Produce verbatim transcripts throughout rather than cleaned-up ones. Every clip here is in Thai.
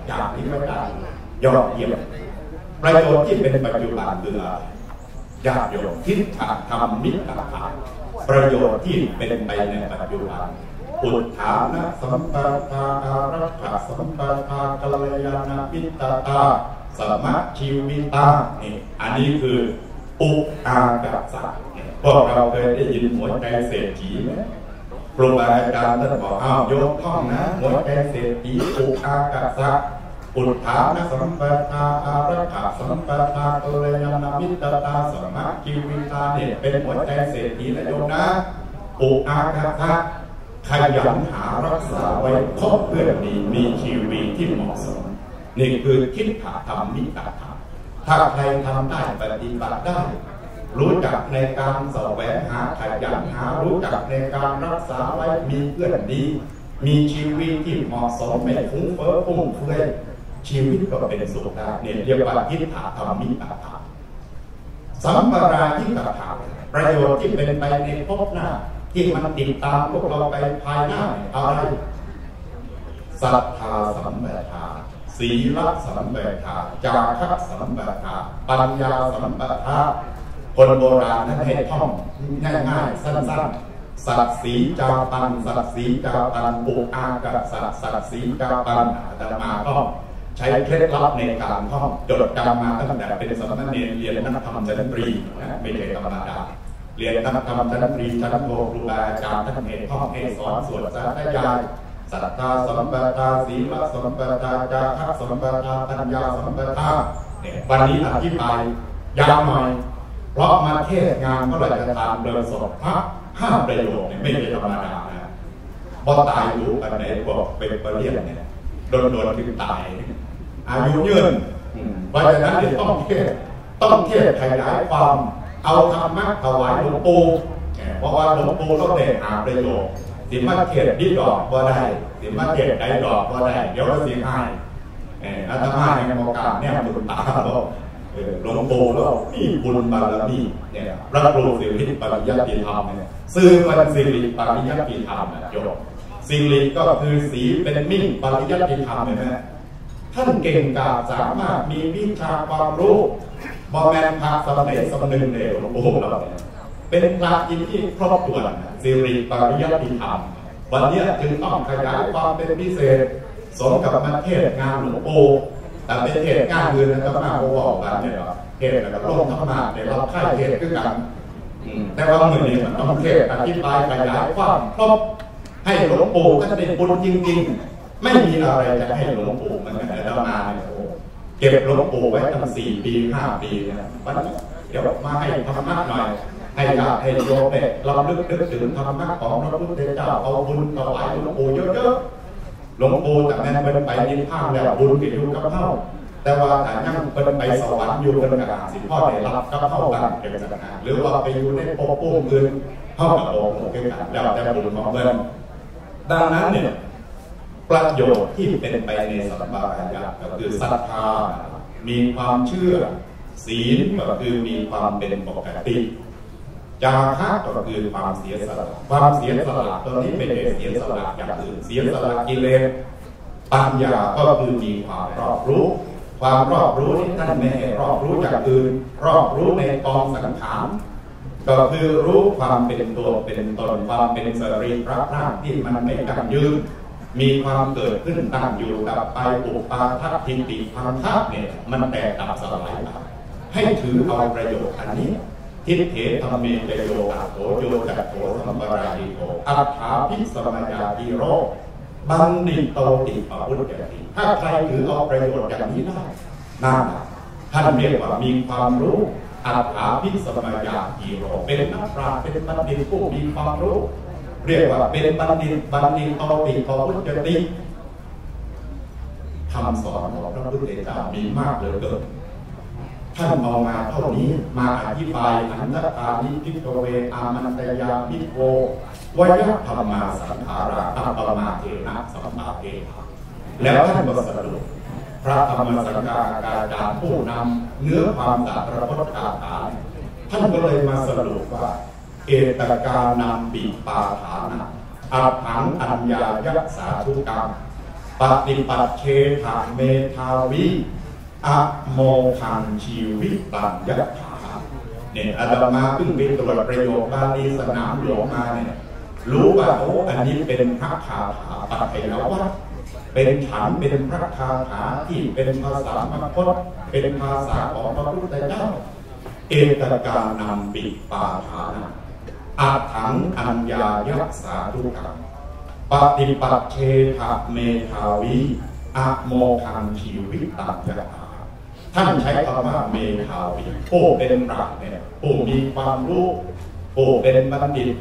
อย่างนี้ไม่ได้ยอดเยี่ยมประโยชน์ที่เป็นปัจจุบันคืออะไรญาติโยมทิฏฐานธรรมมิตรธรรมประโยชน์ที่เป็นไปในปัจจุบันอุทธานะสัมปทาอารักขาสัมปทากัลยาณมิตรตาสมัชชีวิตานี่อันนี้คืออุอากาสะพวกเราเคยได้ยินหัวใจเศรษฐีไหมครูบาอาจารย์ท่านบอกอ้าวโยมท่องนะหัวใจเศรษฐีอุอากาสะอุทธานะสัมปทาอารักขาสัมปทากัลยาณมิตรตาสมัชชีวิตาเนี่ยเป็นหัวใจเศรษฐีนะโยมนะอุอากาสะขยันหารักษาไว้คบเพื่อนดีมีชีวิตที่เหมาะสมนี่คือทิฏฐานธรรมมิตรธรรมถ้าใครทำได้ปฏิบัติได้รู้จักในการแสวงหาขยันหารู้จักในการรักษาไว้มีเพื่อนดีมีชีวิตที่เหมาะสมไม่ฟุ้งเฟ้อฟุ่มเฟือยชีวิตก็เป็นสุขได้เนี่ยเรียกว่าทิฏฐานธรรมมิตรธรรมสัมปรายิกธรรมประโยชน์ที่เป็นไปในภพหน้าที่มันติดตามพวกเราไปภายหน้าอะไรศรัทธาสัมปทาศีลสัมปทาจาคะสัมปทาปัญญาสัมปทาคนโบราณนั้นให้ท่องง่ายๆสั้นๆสัตสีจาปันสัตสีจาปันปุอากาสัตสัตสีจาปันอาตมาท่องใช้เคล็ดลับในการท่องจดจำมาตั้งแต่เป็นสมณเณรเรียนนักธรรมชั้นตรีนะไม่ใช่ธรรมดาเรียนนักธรรมชั้นตรีชั้นโทครูบาอาจารย์ท่านเองท่องให้สอนสวดสาธยายศรัทธาสัมปทาศีลสัมปทาจาคะสัมปทาปัญญาสัมปทาเนี่ยวันนี้อธิบายยาวหน่อยเพราะมาเทศงานพระราชทานเดินสดพระห้าประโยคเนี่ยไม่ใช่ธรรมดานะพอตายรู้กันไหนบอกเป็นประเรียนเนี่ยโดนโดนถึงตายอายุยืนเพราะฉะนั้นต้องเทศต้องเทศขยายความเอาธรรมะถวายหลวงปู่เพราะว่าหลวงปู่ต้องเทศหาประโยชน์สิมาเทศดีดอกก็ได้สิมาเทศได้ดอกก็ได้เดี๋ยวเราสิให้อาตมาในโอกาสเนี่ยตุนตาเราหลวงปู่แล้วนี่บุญบารมีเนี่ยพระครูสิริปริยัติธรรมเนี่ยซื้อมันสิริปริยัติธรรมนะโยมสิริก็คือสีเป็นมิ่งปริยัติธรรมเลยนะท่านเก่งกาจสามารถมีวิชาความรู้บอแมนพาสมัยสมนึงเลยหลวงปู่เราเป็นพระอินที่ครอบถ้วนสิริปริยัติธรรมวันนี้จึงต้องขยายความเป็นพิเศษสมกับมาเทศงานหลวงปู่แต่เป็นเทศงานอื่นนะครับมาโอ้บอกกันเนี่ยเทศกับร่วมธรรมะในเราค่ายเทศด้วยกันแต่ว่าเมื่อนี้มันต้องเทศอธิบายขยายความครบให้หลวงปู่ท่านเป็นบุญจริงๆไม่มีอะไรจะให้หลวงปู่มันแต่ละมาเนี่ยเก็บหลวงปู่ไว้ตั้งสี่ปีห้าปีนะวันนี้เดี๋ยวมาให้ธรรมะหน่อยให้ญาติให้โยมเนี่ยเราลึกนึกถึงธรรมะของพระพุทธเจ้าเอาบุญถวายหลวงปู่เยอะๆหลวงปู่แต่แม่เป็นไปนิพพานแล้วบุญกิจอยู่กับเท่าแต่ว่าแต่ยังเป็นไปสวรรค์อยู่กันกับสิพ่อได้รับกับเท่ากันเป็นกันหรือว่าไปอยู่ในภพภูมิอื่นเท่ากับองค์เป็นกันแล้วแต่บุญของเงินดังนั้นเนี่ยประโยชน์ที่เป็นไปในสัมมาปัญญาก็คือศรัทธามีความเชื่อศีลก็คือมีความเป็นปกติจาคะก็คือความเสียสละความเสียสละตอนนี้ไม่ได้เสียสละอย่างอื่นเสียสละกิเลสปัญญาก็คือมีความรอบรู้ความรอบรู้ที่ท่านไม่ให้รอบรู้จากอื่นรอบรู้ในกองสังขารก็คือรู้ความเป็นตัวเป็นตนความเป็นสรีระร่างที่มันไม่ยั่งยืนมีความเกิดขึ้นตั้งอยู่กับไปอุปาทัพทิฏฐิพันธะเนี่ยมันแตกดับสลายไปให้ถือเอาประโยชน์อันนี้ทิฏฐิธรรมเมจโยอาโถโยจัตโถสัมปรายิโกอัฏฐาภิสมัญญาติโรบัณฑิตโตติปะพุทธติถ้าใครถือเอาประโยชน์อย่างนี้ได้นั่นท่านเรียกว่ามีความรู้อัฏฐาภิสมัญญาติโรเป็นนักปราชญ์เป็นบัณฑิตผู้มีความรู้เรียกว่าเป็นบัณฑิตบัณฑิตโตติปะพุทธติคำสอนของพระพุทธเจ้ามีมากเหลือเกินท่านเอามาเท่านี้มาอธิบายอันตตานิพิกเวอามันตยาพิโกวยธรรมาสังขาราอัปปมาเทนะสัมมาเทนะแล้วท่านก็สรุปพระธรรมสังฆาจารย์ผู้นำเนื้อความตรัสพระพุทธคาถาท่านก็เลยมาสรุปว่าเอตกานัมปิปาฐานะอาถังอัญญายักษาทุกกรรมปฏิปัติเคถาเมธาวิอะโมคังชีวิตัญญถาเนี่ยอาตมาเพิ่งไปตรวจประโยคบาลีสนามหลวงมาเนี่ยรู้ว่าโอ้อันนี้เป็นพระคาถาปัจเจกวัตรเป็นฐานเป็นพระคาถาที่เป็นภาษามคตเป็นภาษาของพระพุทธเจ้าเอตกานัมปิปาฐานะอาถังอัญญายักษาทุกังปฏิปัติเชถะเมธาวิอะโมคังชีวิตัญญถาท่านใช้คำว่าเมธาวิผู้เป็นปราชญ์เนี่ยผู้มีความรู้ผู้เป็นบัณฑิต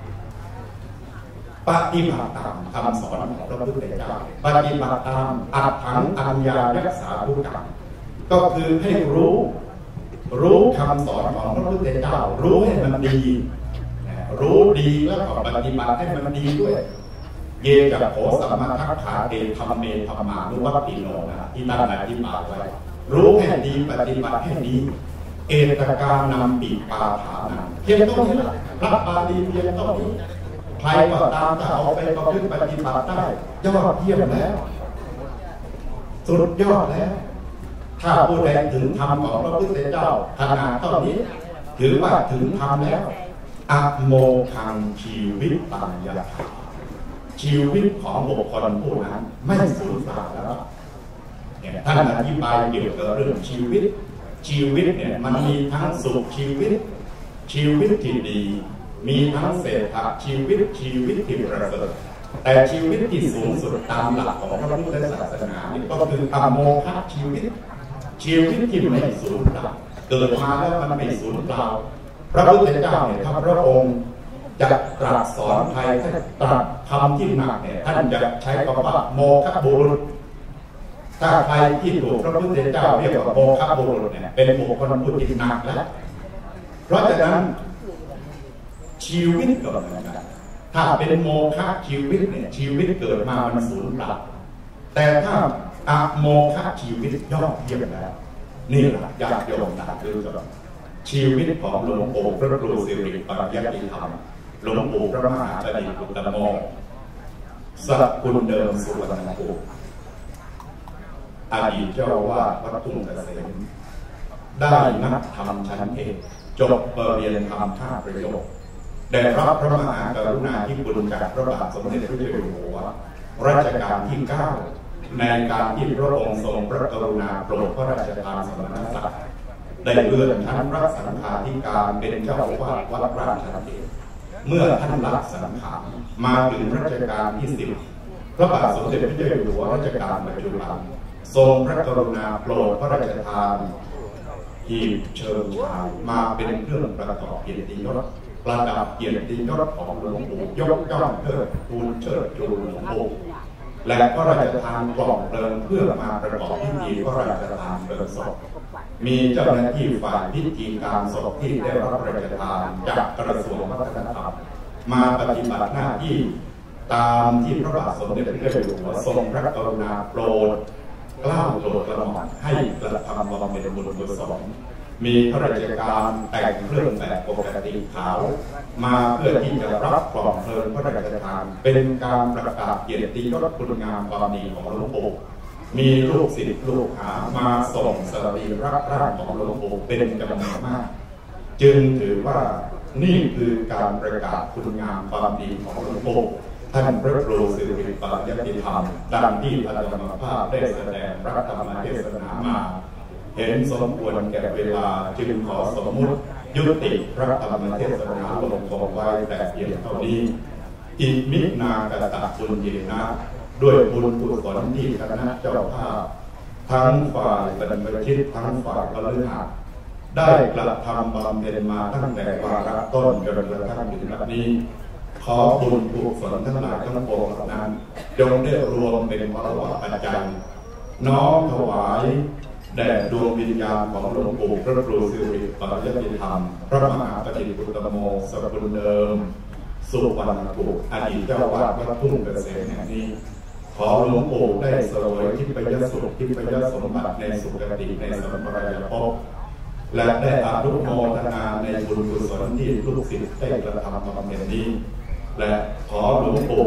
ปฏิบัติตามคำสอนของพระพุทธเจ้าปฏิบัติตามอัตถังอัญญายักษาทุกังก็คือให้รู้รู้คำสอนของพระพุทธเจ้ารู้ให้มันดีรู้ดีแล้วก็ปฏิบัติให้มันดีด้วยเยจะโขสัมมาทัคขาเตธรรมเมธรรมานุวัตติโนนะที่ท่านอธิบายไว้รู้ให้ดีปฏิบัติให้ดีเอตกานัมปิปาฐานะเพียงเท่านี้พระบาลีเพียงเท่านี้ใครก็ตามถ้าเอาไปประพฤติปฏิบัติได้ยอดเยี่ยมแล้วสุดยอดแล้วถ้าผู้ใดถึงธรรมของพระพุทธเจ้าขนาดเท่านี้ถือว่าถึงธรรมแล้วอะโมคังชีวิตตัญญถาชีวิตของบุคคลผู้นั้นไม่สูญเปล่าแล้วท่านอธิบายเกี่ยวกับเรื่องชีวิตชีวิตเนี่ยมันมีทั้งสุขชีวิตชีวิตที่ดีมีทั้งเศรษฐชีวิตชีวิตที่ประเสริฐแต่ชีวิตที่สูงสุดตามหลักของพระพุทธศาสนานี่ก็คืออโมฆะชีวิตชีวิตที่ไม่สูญเปล่าเกิดมาแล้วมันไม่สูญเปล่าพระพุทธเจ้าเนี่ยถ้าพระองค์จะตรัสสอนใครถ้าตรัสคำที่หนักเนี่ยท่านจะใช้คำว่าโมฆะบุรุษถ้าใครที่ถูกพระพุทธเจ้าเรียกว่าโมฆะบุรุษเนี่ยเป็นบุคคลผู้ที่หนักแล้วเพราะฉะนั้นชีวิตก็เหมือนกันถ้าเป็นโมฆะชีวิตเนี่ยชีวิตเกิดมามันสูญเปล่าแต่ถ้าอะโมฆะชีวิตยอดเยี่ยมแล้วนี่แหละญาติโยมนะคือชีวิตของหลวงปู่พระครูสิริปัญญาติธรรมหลวงปู่พระมหาปฏิปุตตโมสระคุณเดิมสุวรรณภูมิอดีตเจ้าวาดวัดทุ่งเกษมได้นักธรรมชั้นเอกจบปริญญาธรรมห้าประโยคได้รับพระมหากรุณาธิคุณจากพระบาทสมเด็จพระเจ้าอยู่หัวรัชกาลที่เก้าในการที่พระองค์ทรงพระกรุณาโปรดพระราชทานสมณศักดิ์ได้เลื่อนชั้นพระสังฆาธิการเป็นเจ้าอาวาสวัดราชเดชเมื่อท่านละสังขารมาถึงรัชกาลที่สิบพระบาทสมเด็จพระเจ้าอยู่หัวรัชกาลปัจจุบันทรงพระกรุณาโปรดพระราชทานหีบเชิญชายมาเป็นเครื่องประกอบเกียรติยศประดับเกียรติยศของหลวงปู่ยกย่องเทิดทูนเชิดชูหลวงปู่และก็ราชทานกล่องเพลิงเพื่อมาประกอบพิธีพระราชทานเพลิงศพมีเจ้าหน้าที่ฝ่ายพิธีการศพที่ได้รับพระราชทานจากกระทรวงวัฒนธรรมมาปฏิบัติหน้าที่ตามที่พระบาทสมเด็จพระเจ้าอยู่หัวทรงพระกรุณาโปรดเกล้าโปรดกระหม่อมให้กระทำบำเพ็ญบุญกุศลมีพระราชการแต่งเครื่องแบบปกติขาวมาเพื่อที่จะรับกล่องเพลิงพระราชทานเป็นการประกาศเกียรติยศคุณงามความดีของหลวงปู่มีลูกศิษย์ลูกหามาส่งสรีระร่างของหลวงปู่เป็นจำนวนมากจึงถือว่านี่คือการประกาศคุณงามความดีของหลวงปู่ท่านพระครูสิริปัญญาติธรรมดังที่อาตมาภาพได้แสดงพระธรรมเทศนามาเห็นสมควรแก่เวลาจึงขอสมมุติยุติพระธรรมเทศนาลงคงไว้แต่เพียงเท่านี้อิมินากตะปุญเยนะด้วยบุญกุศลที่คณะเจ้าภาพทั้งฝ่ายบรรพชิตทั้งฝ่ายพระฤหัสได้กระทำบำเพ็ญมาตั้งแต่วาระต้นจนกระทั่งถึงบัดนี้ขอบุญกุศลทั้งหลายทั้งปวงนั้นจงได้รวมเป็นพระวรปัจจัยน้อมถวายแด่ดวงวิญญาณของหลวงปู่พระครูสิริปัญญาติธรรมพระมหาปฏิปุตตโมสกุลเดิมสุวรรณภูมิอดีตเจ้าวาดวัดทุ่งเกษมแห่งนี้ขอหลวงปู่ได้เสวยทิพยสุขทิพยสมบัติในสุคติในสมปรายภพและได้อนุโมทนาในบุญกุศลที่ลูกศิษย์ได้กระทำมาบำเพ็ญนี้และขอหลวงปู่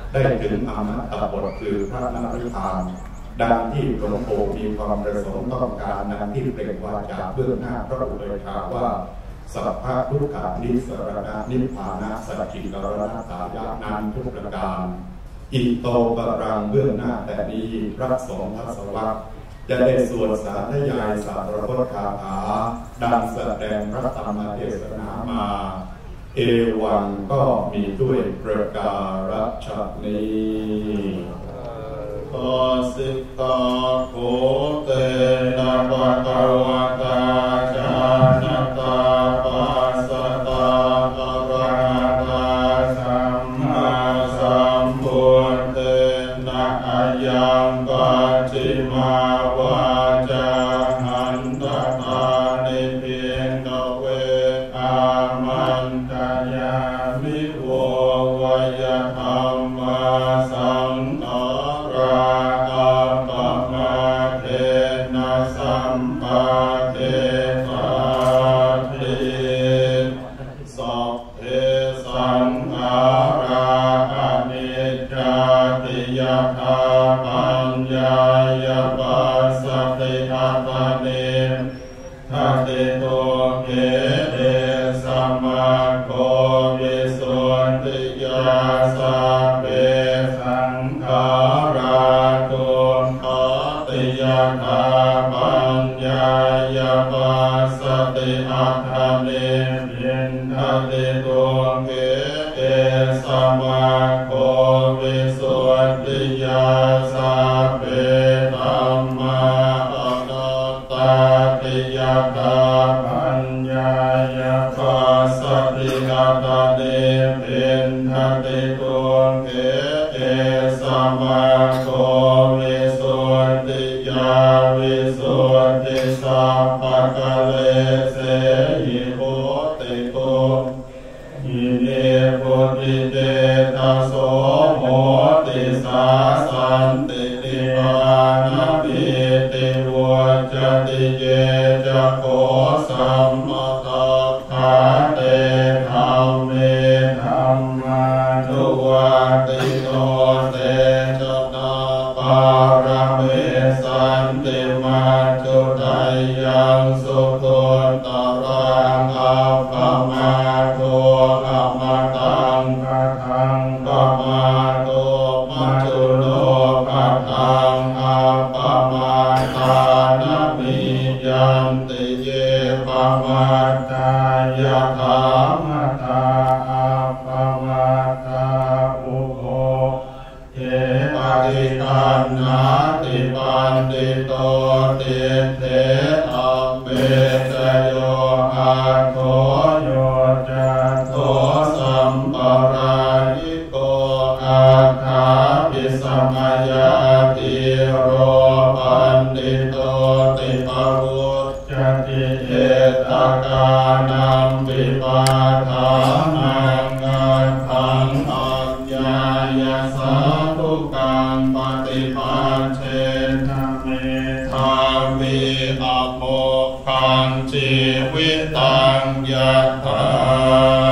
ได้ถึงอมตะบทคือพระนริพานดังที่หลวงปู่มีความประสงค์ต้องการดังที่เปล่งวาจาเบื้องหน้าพระอุเบกขาว่าสัพพะทุกขานิสรณะนิพพานะสัจจิกรณตายะนันทุกประการอิโตปรังเบื้องหน้าแต่นี้พระสงฆ์พระสวะจะได้สวดสาธยายสารพัดคาถาดังแสดงพระธรรมเทศนามาเอวังก็มีด้วยประการฉนี้โอสิตาโคเตนะปะตวะตาจานะตาปัสสตาอะระหะตาสัมมาสัมพุทเตนะอะยังปัจฉิมาวาจาหันตตานิพินโนเวอามันตยามิโววยธรรมสังฆราปะมาเทนะสัมปะเทปะทิสัพเพสังขาราอนิจจติยถาปัญญายปัสสติอัตตานิทัตติโตเกเอสัมมาโควิสุทธิยาสัพเพสังขาราตุขติยถาปัญญายปัสสติอัตตานิยินทัตติโตเกเอสัมมาโควิสุทธิยาสัพเพธัมมาอนัตตาติยถาปัญญายปัสสติอัตตานิยินทัตติโตเกเอสัมมาโควิสุทธิยาวิสุทธิสัพพะกะเลเสหิโหติโกอิเนโพธิเตตะโสโหติสาสันติติปานะปิติวัจติเยจะโคสัมมตถาเตธัมเมธัมมานุวัติโนเตจนาปารเมสันติมาจุตัยยังสุตุตรังอัปปมาโตอัมตังกัทังปมาโตมัจจุโนกัทังอัปปมาตานะมิยันติเยปมาตายะธรรมตาอัปปมาตาอุโภเทปฏิคันนาติปันติโตติเถอัมเมตโยอาโทโยจัตโตสัมปรายิโกอาคาปิสมัยติโรปันติโตติปรุจติเอตกานัมปิปาทานังงันทังอัญญายสาธุกังปฏิปันเชนะเมธามิอโมคังชีวิตังยะถา